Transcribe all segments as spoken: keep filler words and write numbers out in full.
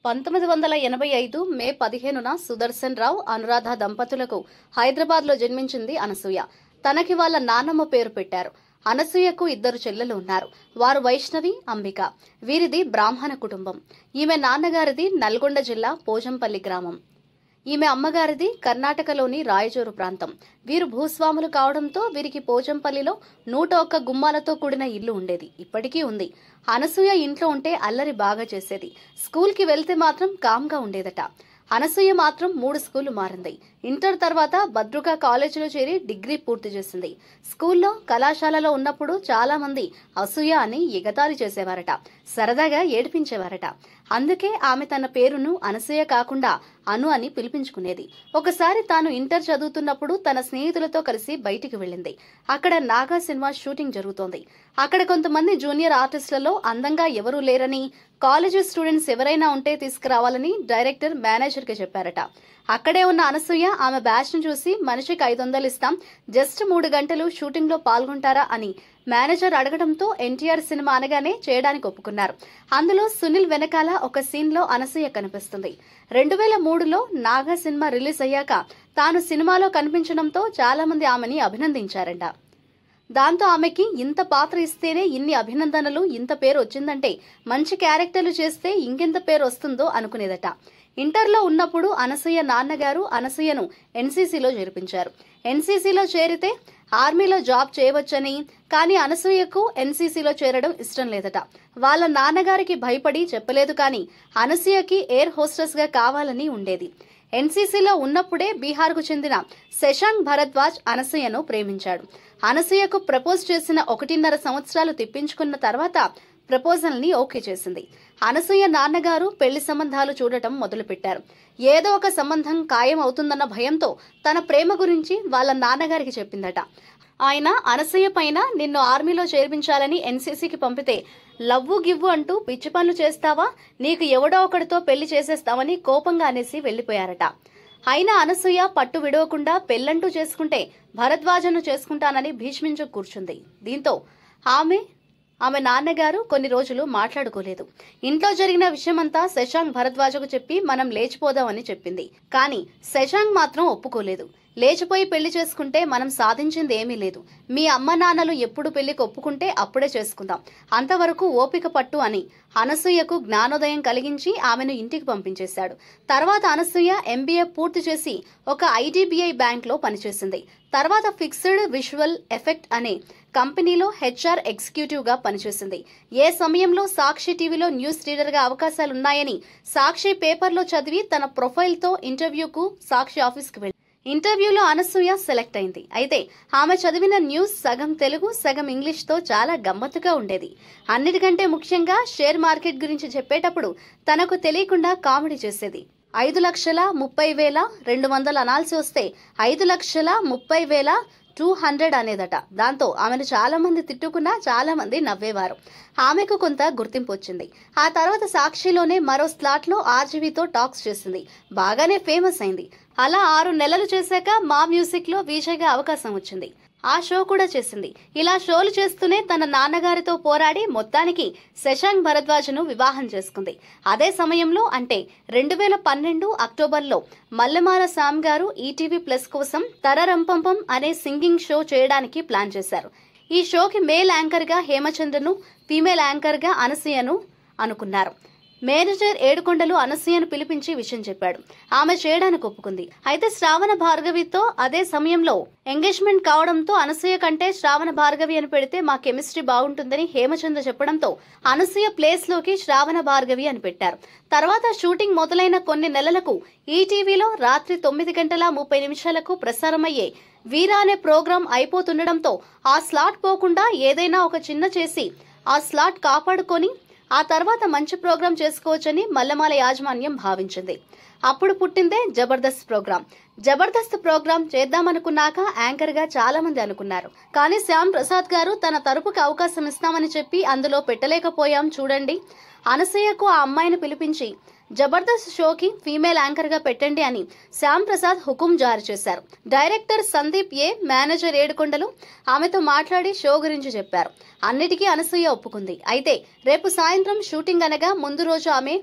పంతొమ్మిది వందల ఎనభై ఐదు మే పదిహేనున సుదర్శన్ రావు అనురాధ దంపతులకు హైదరాబాద్లో జన్మించింది అనసూయ. తనకి వాళ్ళ నాన్నమ్మ పేరు పెట్టారు. అనసూయకు ఇద్దరు చెల్లెలు ఉన్నారు. వారు వైష్ణవి, అంబిక. వీరిది బ్రాహ్మణ కుటుంబం. ఈమె నాన్నగారిది నల్గొండ జిల్లా పోజంపల్లి గ్రామం. ఈమె అమ్మగారిది కర్ణాటకలోని రాయచూరు ప్రాంతం. వీరు భూస్వాములు కావడంతో వీరికి పోచంపల్లిలో నూట ఒక్క గుమ్మాలతో కూడిన ఇల్లు ఉండేది. ఇప్పటికీ ఉంది. అనసూయ ఇంట్లో ఉంటే అల్లరి బాగా చేసేది. స్కూల్కి వెళ్తే మాత్రం కామ్గా ఉండేదట. అనసూయ మాత్రం మూడు స్కూళ్లు మారింది. ఇంటర్ తర్వాత భద్రుగా కాలేజీలో చేరి డిగ్రీ పూర్తి చేసింది. స్కూల్లో, కళాశాలలో ఉన్నప్పుడు చాలా మంది అసూయ అని ఎగతాళి చేసేవారట. సరదాగా ఏడిపించేవారట. అందుకే ఆమె తన పేరును అనసూయ కాకుండా అను అని పిలిపించుకునేది. ఒకసారి తాను ఇంటర్ చదువుతున్నప్పుడు తన స్నేహితులతో కలిసి బయటికి వెళ్లింది. అక్కడ నాగా సినిమా షూటింగ్ జరుగుతోంది. అక్కడ కొంతమంది జూనియర్ ఆర్టిస్టులలో అందంగా ఎవరూ లేరని, కాలేజీ స్టూడెంట్స్ ఎవరైనా ఉంటే తీసుకురావాలని డైరెక్టర్ మేనేజర్ కి చెప్పారట. అక్కడే ఉన్న అనసూయ ఆమె బ్యాచ్ ను చూసి మనిషికి ఐదు వందలు ఇస్తాం, జస్ట్ మూడు గంటలు షూటింగ్ లో పాల్గొంటారా అని మేనేజర్ అడగడంతో ఎన్టీఆర్ సినిమా అనగానే చేయడానికి ఒప్పుకున్నారు. అందులో సునీల్ వెనకాల ఒక సీన్ లో అనసూయ కనిపిస్తుంది. రెండు వేల మూడులో నాగా సినిమా రిలీజ్ అయ్యాక తాను సినిమాలో కనిపించడంతో చాలా మంది ఆమెని అభినందించారంట. దాంతో ఆమెకి ఇంత పాత్ర ఇస్తేనే ఇన్ని అభినందనలు, ఇంత పేరు వచ్చిందంటే మంచి క్యారెక్టర్లు చేస్తే ఇంకెంత పేరు వస్తుందో అనుకునేదట. ఇంటర్లో ఉన్నప్పుడు అనసూయ నాన్నగారు అనసూయను ఎన్సీసీలో చేర్పించారు. ఎన్సీసీలో చేరితే ఆర్మీలో జాబ్ చేయవచ్చని, కానీ అనసూయకు ఎన్సీసీలో చేరడం ఇష్టం లేదట. వాళ్ళ నాన్నగారికి భయపడి చెప్పలేదు. కానీ అనసూయకి ఎయిర్ హోస్టెస్ గా కావాలని ఉండేది. ఎన్సీసీలో ఉన్నప్పుడే బీహార్కు చెందిన శశాంక్ భరద్వాజ్ అనసూయను ప్రేమించాడు. అనసూయకు ప్రపోజ్ చేసిన ఒకటిన్నర సంవత్సరాలు తిప్పించుకున్న తర్వాత ప్రపోజల్ ని ఓకే చేసింది. అనసూయ నాన్నగారు పెళ్లి సంబంధాలు చూడటం మొదలుపెట్టారు. ఏదో ఒక సంబంధం ఖాయం అవుతుందన్న భయంతో తన ప్రేమ గురించి వాళ్ళ నాన్నగారికి చెప్పిందట. ఆయన అనసూయ పైన నిన్ను ఆర్మీలో చేర్పించాలని ఎన్సీసీకి పంపితే లవ్వు గివ్వు అంటూ పిచ్చి పనులు చేస్తావా, నీకు ఎవడో ఒకడితో పెళ్లి చేసేస్తామని కోపంగా అనేసి వెళ్లిపోయారట. అయినా అనసూయ పట్టు విడవకుండా పెళ్లంటూ చేసుకుంటే భరద్వాజను చేసుకుంటానని భీష్మించు కూర్చుంది. దీంతో ఆమె ఆమె నాన్నగారు కొన్ని రోజులు మాట్లాడుకోలేదు. ఇంట్లో జరిగిన విషయమంతా శశాంక్ భరద్వాజకు చెప్పి మనం లేచిపోదామని చెప్పింది. కానీ శశాంక్ మాత్రం ఒప్పుకోలేదు. లేచిపోయి పెళ్లి చేసుకుంటే మనం సాధించింది ఏమీ లేదు. మీ అమ్మ నాన్నలు ఎప్పుడు పెళ్లికి ఒప్పుకుంటే అప్పుడే చేసుకుందాం, అంతవరకు ఓపిక పట్టు అని అనసూయకు జ్ఞానోదయం కలిగించి ఆమెను ఇంటికి పంపించేశాడు. తర్వాత అనసూయ ఎంబీఏ పూర్తి చేసి ఒక ఐడీబీఐ బ్యాంక్ లో పనిచేసింది. తర్వాత ఫిక్స్డ్ విజువల్ ఎఫెక్ట్ అనే కంపెనీలో హెచ్ఆర్ ఎగ్జిక్యూటివ్ గా పనిచేసింది. ఏ సమయంలో సాక్షి టీవీలో న్యూస్ రీడర్ గా అవకాశాలున్నాయని సాక్షి పేపర్లో చదివి తన ప్రొఫైల్ తో ఇంటర్వ్యూకు సాక్షి ఆఫీస్కి వెళ్లి ఇంటర్వ్యూలో అనసూయ సెలెక్ట్ అయింది. అయితే ఆమె చదివిన న్యూస్ సగం తెలుగు, సగం ఇంగ్లీష్ తో చాలా గమ్మత్తుగా ఉండేది. అన్నిటికంటే ముఖ్యంగా షేర్ మార్కెట్ గురించి చెప్పేటప్పుడు తనకు తెలియకుండా కామెడీ చేసేది. ఐదు లక్షల ముప్పై వేల రెండు వందలు అనాల్సి వస్తే ఐదు లక్షల ముప్పై వేల టూ హండ్రెడ్ అనేదట. దాంతో ఆమెను చాలా మంది తిట్టుకున్నా చాలా మంది నవ్వేవారు. ఆమెకు కొంత గుర్తింపు వచ్చింది. ఆ తర్వాత సాక్షిలోనే మరో స్లాట్ లో ఆర్జీవీతో టాక్స్ చేసింది. బాగానే ఫేమస్ అయింది. అలా ఆరు నెలలు చేశాక మా మ్యూజిక్ లో విజయ్గా అవకాశం వచ్చింది. ఆ షో కూడా చేసింది. ఇలా షోలు చేస్తూనే తన నాన్నగారితో పోరాడి మొత్తానికి శశాంక్ భరద్వాజ్ను వివాహం చేసుకుంది. అదే సమయంలో అంటే రెండు వేల పన్నెండు అక్టోబర్లో మల్లెమాల శ్యామ్ గారు ఈటీవీ ప్లస్ కోసం తరరంపంపం అనే సింగింగ్ షో చేయడానికి ప్లాన్ చేశారు. ఈ షోకి మేల్ యాంకర్ గా హేమచంద్రను, ఫీమేల్ యాంకర్ గా అనసూయను అనుకున్నారు. మేనేజర్ ఏడుకొండలు అనసూయను పిలిపించి విషయం చెప్పాడు. ఆమె చేయడానికి ఒప్పుకుంది. అయితే శ్రావణ భార్గవితో అదే సమయంలో ఎంగేజ్మెంట్ కావడంతో అనసూయ కంటే శ్రావణ భార్గవి అని పెడితే మా కెమిస్ట్రీ బాగుంటుందని హేమచంద్ర చెప్పడంతో అనసూయ ప్లేస్ లోకి శ్రావణ భార్గవి అని పెట్టారు. తర్వాత షూటింగ్ మొదలైన కొన్ని నెలలకు ఈటీవీలో రాత్రి తొమ్మిది గంటల ముప్పై నిమిషాలకు ప్రసారమయ్యే వీరా అనే ప్రోగ్రాం అయిపోతుండడంతో ఆ స్లాట్ పోకుండా ఏదైనా ఒక చిన్న చేసి ఆ స్లాట్ కాపాడుకొని ఆ తర్వాత మంచి ప్రోగ్రాం చేసుకోవచ్చని మల్లెమాల యాజమాన్యం భావించింది. అప్పుడు పుట్టిందే జబర్దస్త్ ప్రోగ్రాం. జబర్దస్త్ ప్రోగ్రాం చేద్దామనుకున్నాక యాంకర్ గా చాలా మంది అనుకున్నారు. కానీ శ్యామ్ ప్రసాద్ గారు తన తరపుకి అవకాశం ఇస్తామని చెప్పి అందులో పెట్టలేకపోయాం చూడండి. అనసూయకు ఆ అమ్మాయిని పిలిపించి జబర్దస్త్ షోకి ఫీమేల్ యాంకర్ గా పెట్టండి అని శ్యామ్ ప్రసాద్ హుకుం జారీ చేశారు. డైరెక్టర్ సందీప్ ఏ, మేనేజర్ ఏడుకొండలు ఆమెతో మాట్లాడి షో గురించి చెప్పారు. అన్నిటికీ అనసూయ ఒప్పుకుంది. అయితే రేపు సాయంత్రం షూటింగ్ అనగా ముందు రోజు ఆమె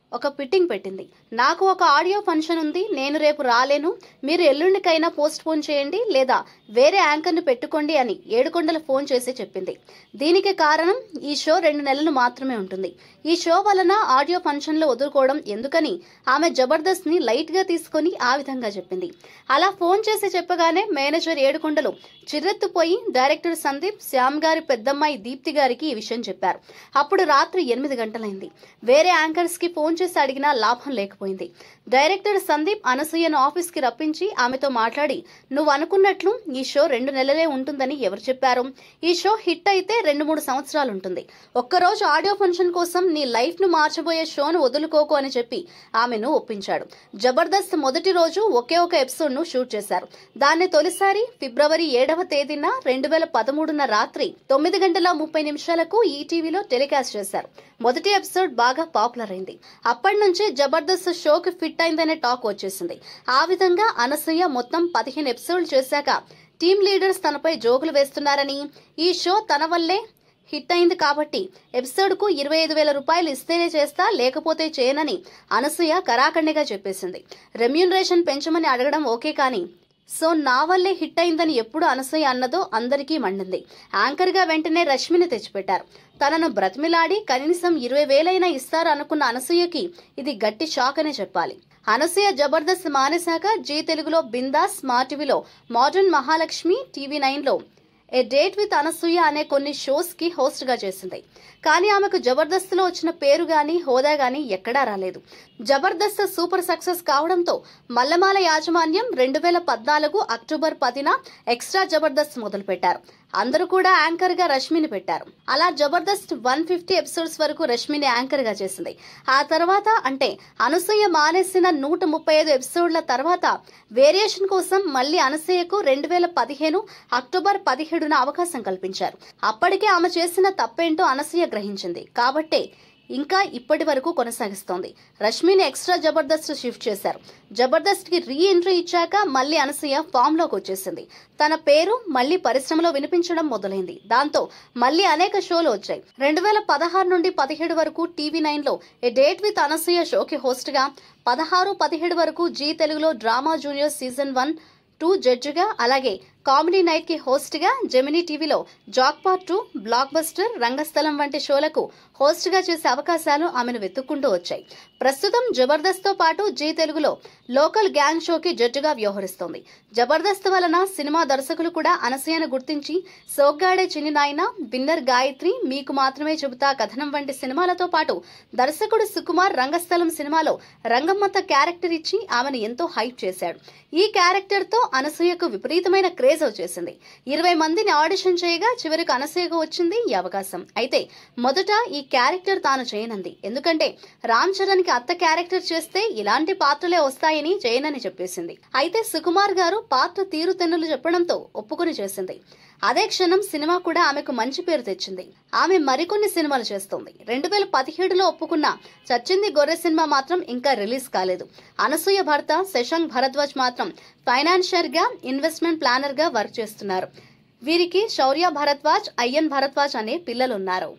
ఒక పిట్టింగ్ పెట్టింది. నాకు ఒక ఆడియో ఫంక్షన్ ఉంది, నేను రేపు రాలేను, మీరు ఎల్లుండికైనా పోస్ట్ పోన్ చేయండి లేదా వేరే యాంకర్ని పెట్టుకోండి అని ఏడుకొండలు ఫోన్ చేసి చెప్పింది. దీనికి కారణం ఈ షో రెండు నెలలు మాత్రమే ఉంటుంది. ఈ షో వలన ఆడియో ఫంక్షన్లు వదులుకోవడం ఎందుకని ఆమె జబర్దస్త్ ని లైట్ గా తీసుకుని ఆ విధంగా చెప్పింది. అలా ఫోన్ చేసి చెప్పగానే మేనేజర్ ఏడుకొండలు చిర్రెత్తుపోయి డైరెక్టర్ సందీప్, శ్యామ్ గారి పెద్దమ్మాయి దీప్తి గారికి ఈ విషయం చెప్పారు. అప్పుడు రాత్రి ఎనిమిది గంటలైంది. వేరే యాంకర్స్ కి ఫోన్ చేసి అడిగినా లాభం లేకపోయింది. డైరెక్టర్ సందీప్ అనసూయను ఆఫీస్ కి రప్పించి ఆమెతో మాట్లాడి, నువ్వు అనుకున్నట్లు ఈ షో రెండు నెలలే ఉంటుందని ఎవరు చెప్పారు? ఈ షో హిట్ అయితే రెండు మూడు సంవత్సరాలు ఉంటుంది. ఒక్కరోజు ఆడియో ఫంక్షన్ కోసం నీ లైఫ్ ను మార్చబోయే షోను వదులుకోకు అని చెప్పి ఆమెను ఒప్పించాడు. జబర్దస్త్ మొదటి రోజు ఒకే ఒక ఎపిసోడ్ ను షూట్ చేశారు. దాన్ని తొలిసారి ఫిబ్రవరి ఏడవ తేదీన రెండు వేల పదమూడున రాత్రి తొమ్మిది గంటల ముప్పై నిమిషాలకు ఈటీవీలో టెలికాస్ట్ చేశారు. మొదటి ఎపిసోడ్ బాగా పాపులర్ అయింది. అప్పటి నుంచి జబర్దస్త్ షోకి ఫిట్ అయిందనే టాక్ వచ్చేసింది. ఆ విధంగా అనసూయ మొత్తం పదిహేను ఎపిసోడ్లు చేశాక టీమ్ లీడర్స్ తనపై జోకులు వేస్తున్నారని, ఈ షో తన వల్లే హిట్ అయింది కాబట్టి ఎపిసోడ్ కు ఇరవై ఐదు వేల రూపాయలు ఇస్తేనే చేస్తా, లేకపోతే చేయనని అనసూయ కరాఖండిగా చెప్పేసింది. రెమ్యూనరేషన్ పెంచమని అడగడం ఓకే కానీ సో నా వల్లే హిట్ అయిందని ఎప్పుడు అనసూయ అన్నదో అందరికీ మండింది. యాంకర్ గా వెంటనే రష్మిని తెచ్చిపెట్టారు. తనను బ్రతిమిలాడి కనీసం ఇరవై వేలైనా ఇస్తారు అనుకున్న అనసూయకి ఇది గట్టి షాక్ అనే చెప్పాలి. అనసూయ జబర్దస్త్ మానేశాక జీ తెలుగులో బిందాస్, మా టీవీలో మోడర్న్ మహాలక్ష్మి, టీవీ నైన్ లో ఏ డేట్ విత్ అనసూయ అనే కొన్ని షోస్ కి హోస్ట్ గా చేసింది. కానీ ఆమెకు జబర్దస్త్ లో వచ్చిన పేరు గాని హోదా గాని ఎక్కడా రాలేదు. జబర్దస్త్ సూపర్ సక్సెస్ కావడంతో మల్లమాల యాజమాన్యం రెండు వేల పద్నాలుగు అక్టోబర్ పదిన ఎక్స్ట్రా జబర్దస్త్ మొదలు పెట్టారు. అందరూ కూడా యాంకర్ గా రష్మిని పెట్టారు. అలా జబర్దస్త్ వన్ ఫిఫ్టీ ఎపిసోడ్స్ వరకు రష్మిని యాంకర్ గా చేసింది. ఆ తర్వాత అంటే అనసూయ మానేసిన నూట ముప్పై ఐదు ఎపిసోడ్ల తర్వాత వేరియేషన్ కోసం మళ్లీ అనసూయకు రెండు వేల పదిహేను అక్టోబర్ పదిహేడున అవకాశం కల్పించారు. అప్పటికే ఆమె చేసిన తప్పేంటో అనసూయ గ్రహించింది కాబట్టే ఇంకా ఇప్పటి వరకు కొనసాగిస్తోంది. రష్మిని ఎక్స్ట్రా జబర్దస్త్ షిఫ్ట్ చేశారు. జబర్దస్త్ కి రీ ఎంట్రీ ఇచ్చాక మళ్లీ అనసూయ ఫామ్ లోకి వచ్చేసింది. తన పేరు మళ్లీ పరిశ్రమలో వినిపించడం మొదలైంది. దాంతో మళ్లీ అనేక షోలు వచ్చాయి. రెండు వేల పదహారు నుండి పదిహేడు వరకు టీవీ నైన్ లో ఏ డేట్ విత్ అనసూయ షోకి హోస్ట్ గా, పదహారు పదిహేడు వరకు జీ తెలుగులో drama junior season one two జడ్జిగా, అలాగే కామెడీ నైట్ కి హోస్ట్ గా, జెమినీ టీవీలో jackpot two, blockbuster, Rangasthalam వంటి షోలకు హోస్ట్ గా చేసే అవకాశాలు ఆమెను వెతుక్కుంటూ వచ్చాయి. ప్రస్తుతం జబర్దస్త్ తో పాటు జీ తెలుగులో లోకల్ గ్యాంగ్ షోకి జడ్జిగా వ్యవహరిస్తోంది. జబర్దస్త్ వలన సినిమా దర్శకులు కూడా అనసూయను గుర్తించి సోగ్గాడే చిన్ని నాయన, విన్నర్ గాయత్రి, మీకు మాత్రమే చెబుతా కథనం వంటి సినిమాలతో పాటు దర్శకుడు సుకుమార్ రంగస్థలం సినిమాలో రంగమ్మత క్యారెక్టర్ ఇచ్చి ఆమెను ఎంతో హైప్ చేశాడు. ఈ క్యారెక్టర్ తో అనసూయకు విపరీతమైన క్రేజ్ వచ్చేసింది. ఇరవై మందిని ఆడిషన్ చేయగా చివరికి అనసూయకు వచ్చింది ఈ అవకాశం. అయితే మొదట ఈ క్యారెక్టర్ తాను చేయనంది. ఎందుకంటే రామ్ చరణ్ కి అత్త క్యారెక్టర్ చేస్తే ఇలాంటి పాత్రలే వస్తాయని చేయనని చెప్పేసింది. అయితే సుకుమార్ గారు పాత్ర తీరు తెన్నులు చెప్పడంతో ఒప్పుకుని చేసింది. అదే క్షణం సినిమా కూడా ఆమెకు మంచి పేరు తెచ్చింది. ఆమె మరికొన్ని సినిమాలు చేస్తోంది. రెండు వేల పదిహేడులో ఒప్పుకున్న చచ్చింది గొర్రె సినిమా మాత్రం ఇంకా రిలీజ్ కాలేదు. అనసూయ భర్త శశాంక్ భరద్వాజ్ మాత్రం ఫైనాన్షియర్ గా, ఇన్వెస్ట్మెంట్ ప్లానర్ గా వర్క్ చేస్తున్నారు. వీరికి శౌర్య భరద్వాజ్, అయ్యన్ భరద్వాజ్ అనే పిల్లలున్నారు.